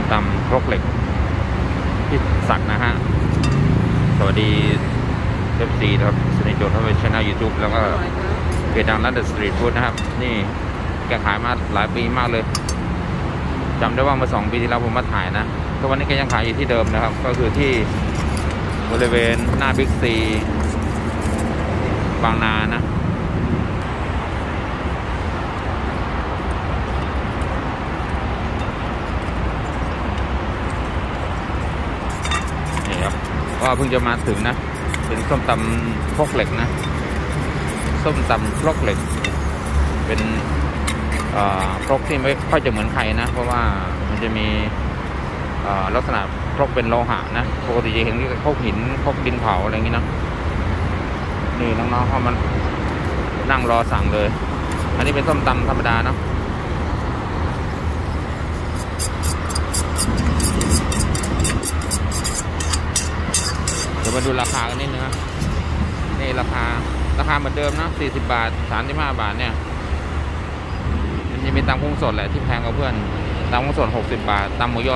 ตำครกเหล็กพี่ศักดิ์นะฮะสวัสดีFCนะครับสนิทโจทย์ทวีช่อง YouTube แล้วก็เพจดังร้านเดอะสตรีทฟู้ดนะครับนี่แกขายมาหลายปีมากเลยจำได้ว่าเมื่อ2 ปีที่แล้วผมมาถ่ายนะก็วันนี้ก็ยังขายอยู่ที่เดิมนะครับก็คือที่บริเวณหน้าบิ๊กซีบางนานะนี่ครับก็เพิ่งจะมาถึงนะเป็นส้มตำครกเหล็กนะส้มตำครกเหล็กเป็นครกที่ไม่ค่อยจะเหมือนใครนะเพราะว่ามันจะมีลักษณะครกเป็นโลหะนะปกติจะเห็นที่ครกหินครกดินเผาอะไรอย่างนี้นะนี่น้องๆเขามันนั่งรอสั่งเลยอันนี้เป็นส้มตำธรรมดาเนาะเดี๋ยวมาดูราคากันนิดนึงนะนี่ราคาเหมือนเดิมนะ40 บาท35 บาทเนี่ยมันจะมีตำกุ้งสดแหละที่แพงกว่าเพื่อนตำกุ้งสด60 บาทตำหมูยอ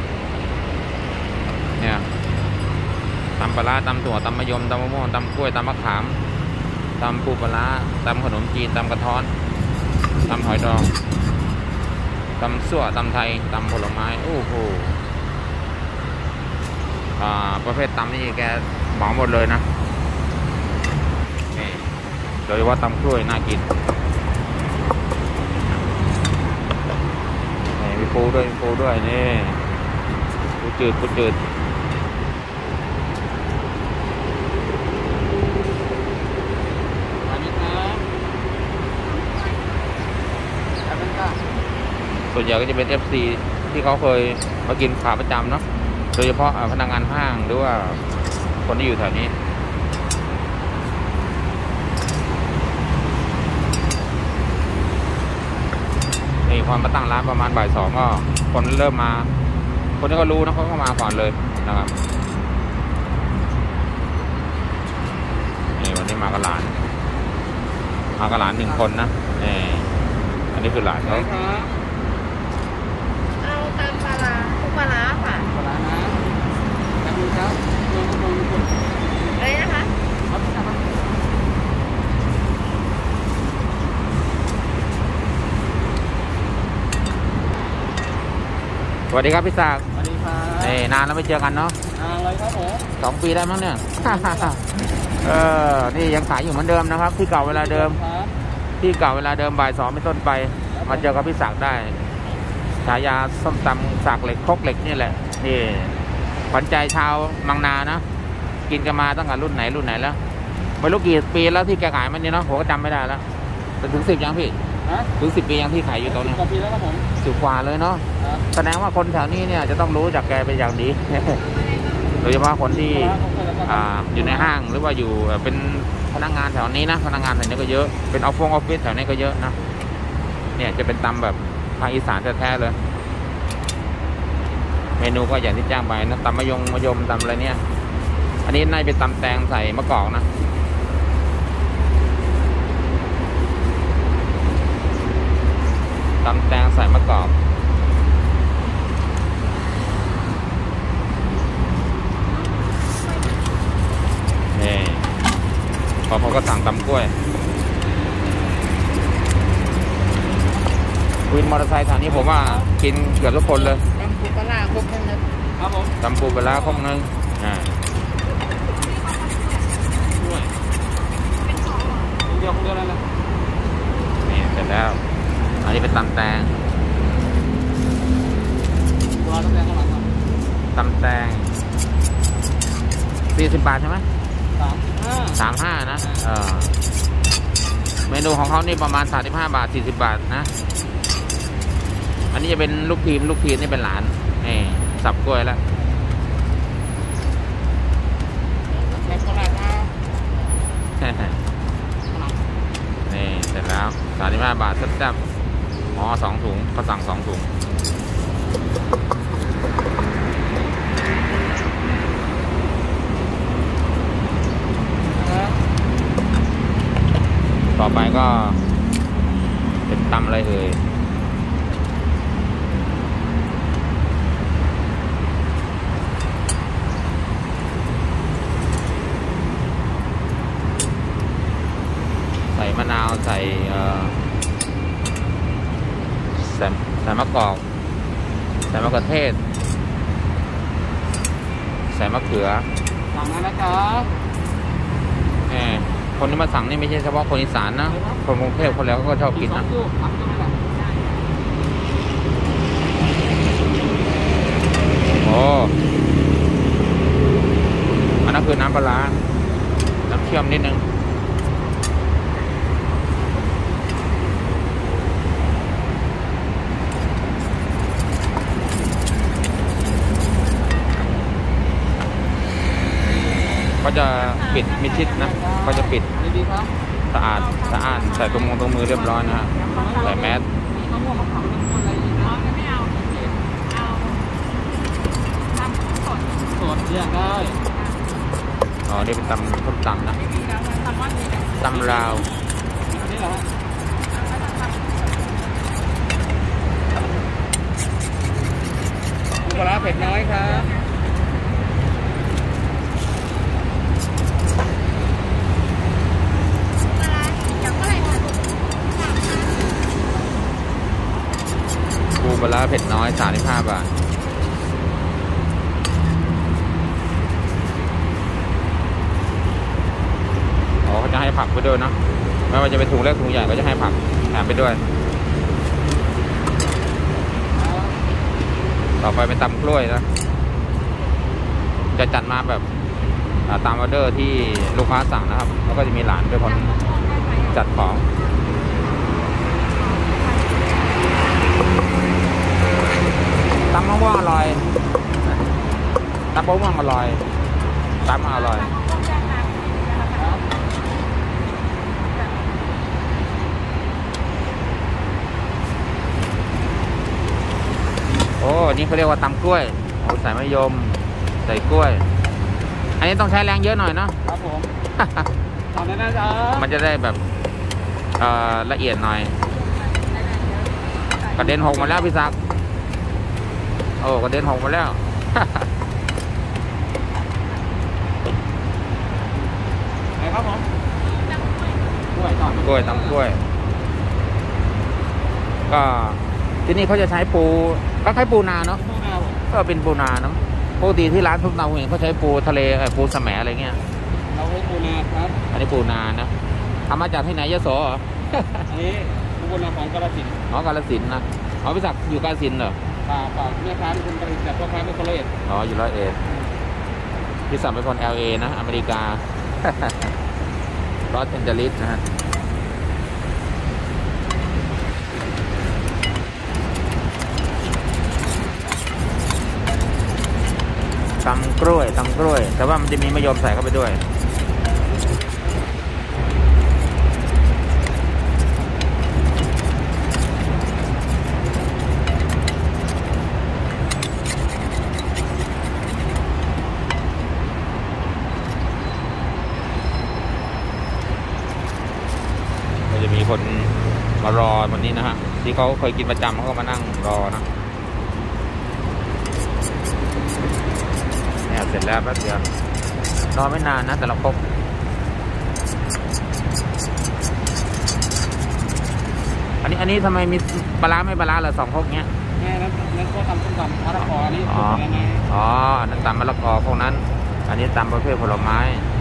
40เนี่ยตำปลาร้าตำถั่วตำมะยมตำมะม่วงตำกล้วยตำมะขามตำปูปลาตำขนมจีนตำกระท้อนตำหอยดองตำสั่วตำไทยตำผลไม้โอ้โหประเภทตำนี่แกเหมาหมดเลยนะนี่โดยเฉพาะตำกล้วยน่ากินนี่มีปูด้วยนี่ปูจืดส่วนใหญ่ก็จะเป็น FC ที่เขาเคยมากินขาประจำเนาะโดยเฉพาะพนักงานห้างหรือว่าคนที่อยู่แถวนี้นี่ความมาตั้งร้านประมาณบ่าย 2ก็คนเริ่มมาคนที่ก็รู้นะเขาก็มาก่อนเลยนะครับนี่วันนี้มากับหลาน1 คนนะนี่อันนี้คือหลานเขาเอาตามปลาร้าทุกปลาร้าค่ะปลานะจะดูครับอะไรนะคะสวัสดีครับพี่ศักดิ์สวัสดีครับนานแล้วไม่เจอกันเนาะอะไรครับผม 2 ปีได้มั้งเนี่ย นี่ยังขายอยู่เหมือนเดิมนะครับที่เก่าเวลาเดิมบ่าย 2เป็นต้นไปมาเจอกับพี่ศักดิ์ได้ฉายาส้มตำศักดิ์เหล็กครกเหล็กนี่แหละนี่ขวัญใจชาวบางนานะกินกันมาตั้งแต่รุ่นไหนแล้วไม่รู้กี่ปีแล้วที่แกขายมันนี่เนาะผมก็จำไม่ได้แล้วถึง10ยังพี่ถึง10 ปียังที่ขายอยู่ตรงนี้ 10 กว่าปีแล้วครับผม 10 กว่าเลยเนาะแสดงว่าคนแถวนี้เนี่ยจะต้องรู้จักแกเป็นอย่างดี โดยเฉพาะคนที่อยู่ในห้างหรือว่าอยู่เป็นพนักงานแถวนี้นะพนักงานแถวนี้ก็เยอะเป็นออฟฟิศแถวนี้ก็เยอะนะเนี่ยจะเป็นตำแบบภาคอีสานแท้ๆเลยเมนูก็อย่างที่แจ้งไปนะตำมะยมตำอะไรเนี่ยอันนี้น่าเป็นตำแตงใส่มะกอกนะตำแตงใส่มะกอกนี่พอเขาก็สั่งตำกล้วยวินมอเตอร์ไซค์ทางนี้ผมว่ากินเกือบทุกคนเลยตำปูปลาครบนึงครับผมตำปูปลาครบนึงเดียวแล้วนะนี่เสร็จแล้วอันนี้เป็นตำแตงตำแตง40 บาทใช่ไหม35นะเมนูของเขานี่ประมาณ35 บาท40 บาทนะอันนี้จะเป็นลูกทีมนี่เป็นหลานนี่สับกล้วยแล้วนี่เสร็จแล้ว35 บาทแซ่บๆ2 ถุงเขาสั่ง2 ถุงต่อไปก็เป็นตำอะไรเอ่ยมะกอกใส่มะเขือเทศใส่มะเขือสั่งมานะครับคนที่มาสั่งนี่ไม่ใช่เฉพาะคนอีสานนะคนกรุงเทพคนแล้วก็ชอบกินนะโอ้อันนั้นคือน้ำปลาร้าน้ำเชื่อมนิดนึงก็จะปิดมิดชิดนะก็จะปิดสะอาดสะอาดใส่ตรงมือเรียบร้อยนะฮะใส่แมสมะม่วงมะขามอะไรอย่างเงี้ยไม่เอาทำสดเรียกได้อ๋อนี่เป็นตำส้มตำนะตำลาวอันนี้เหรอปลาร้าเผ็ดน้อยครับปูปลาร้าเผ็ดน้อย35 บาทอ๋อเขาจะให้ผักไปด้วยเนาะไม่ว่าจะเป็นถุงเล็กถุงใหญ่ก็จะให้ผักแถมไปด้วยต่อไปเป็นตำกล้วยนะจะจัดมาแบบตามออเดอร์ที่ลูกค้าสั่งนะครับแล้วก็จะมีหลานด้วยคนจัดของตำมะม่วงอร่อยตำมะม่วงอร่อยตำอร่อยโอ้นี่เขาเรียกว่าตำกล้วยเอาใส่มะยมใส่กล้วยอันนี้ต้องใช้แรงเยอะหน่อยเนาะครับผมตอนนั้นนะจ๊ะมันจะได้แบบละเอียดหน่อยกระเด็นหกมาแล้วพี่ศักดิ์โอ้กระเด็นหกมาแล้วไหนครับผมกล้วยก่อนกล้วยตำกล้วยก็ที่นี่เขาจะใช้ปูก็คล้ายปูนาเนาะก็เป็นปูนาเนาะปกติที่ร้านทุกเราเห็นเขาใช้ปูทะเลปูแสมอะไรเงี้ยเราให้ปูนาครับอันนี้ปูนานะทำมาจากที่ไหนยโสเหรออันนี้ปูนาของกาฬสินธุ์อ๋อกาฬสินธุ์นะอ๋อพี่ศักดิ์อยู่กาฬสินธุ์เหรอป่าแม่ค้าเป็นคนกาฬสินธุ์แต่พ่อค้าเป็นคนละเอียดอ๋ออยู่101พี่ศักดิ์เป็นคน LA นะอเมริกา ลอสแอนเจลิสนะฮะตำกล้วยแต่ว่ามันจะมีมะยมใส่เข้าไปด้วยจะมีคนมารอวันนี้นะฮะที่เขาเคยกินประจำเขาก็มานั่งรอนะเนี่ยเสร็จแล้วแป๊บเดียวรอไม่นานนะแต่เราครบอันนี้ทำไมมีปลาร้าไม่ปลาร้าละ2 ครกเนี้ยแม่นั้นก็ทำส้มตำมะละกอนี่อ๋อเป็นยังไงอ๋อนั่นตำมะละกอพวกนั้นอันนี้ตำประเภทผลไม้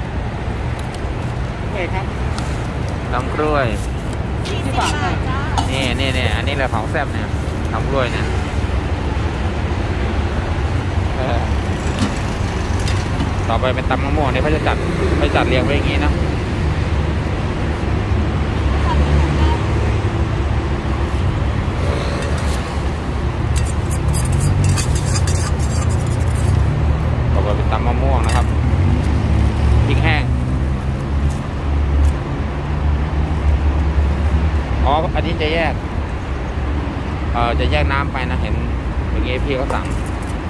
กล้วยครับตำกล้วย 20 บาทค่ะนี่อันนี้แหละของแซ่บเนี่ยตำกล้วยเนี่ยต่อไปเป็นตำมะม่วงเนี่ยเขาจะจัดเรียงไว้อย่างนี้นะต่อไปเป็นตำมะม่วงนะครับพริกแห้งอ๋ออันนี้จะแยกน้ำไปนะเห็นอย่างงี้พี่เขาสั่ง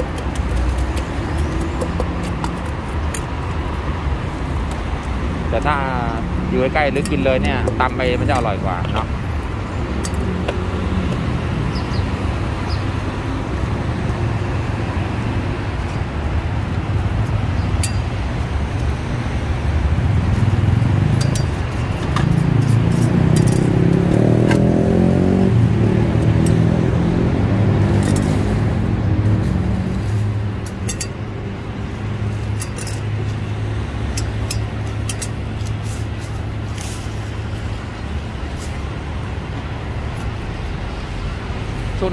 แต่ถ้าอยู่ใกล้ๆหรือกินเลยเนี่ยตำไปมันจะอร่อยกว่าเนาะ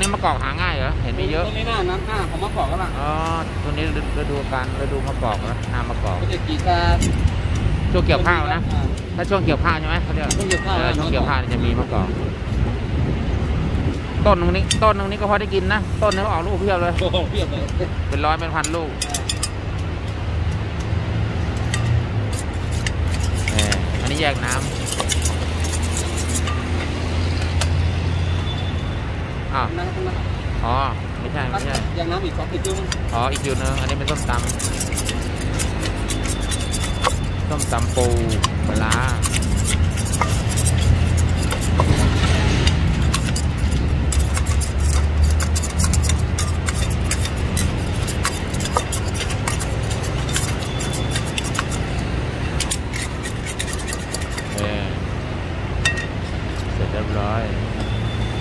นี้มะกอกหาง่ายเหรอเห็นมีเยอะตรงนี้หน้าน้ำของมะกอกก็ล่ะอ๋อตัวนี้ฤดูมะกอกแล้วน้ำมะกอกก็จะกีตาช่วงเกี่ยวข้าวนะถ้าช่วงเกี่ยวข้าวใช่ไหมเขาเรียกช่วงเกี่ยวข้าวช่วงเกี่ยวข้าวจะมีมะกอกต้นตรงนี้ก็พอได้กินนะต้นนึงออกลูกเพียบเลยโอ้โหเพียบเลยเป็นร้อยเป็นพันลูกอันนี้แยกน้ำอ้าวนั่งนั่งอ๋อไม่ใช่ยังน้ำอีก2กิโลอ๋ออีกคิวนึงอันนี้เป็นส้มตำปูปลาร้า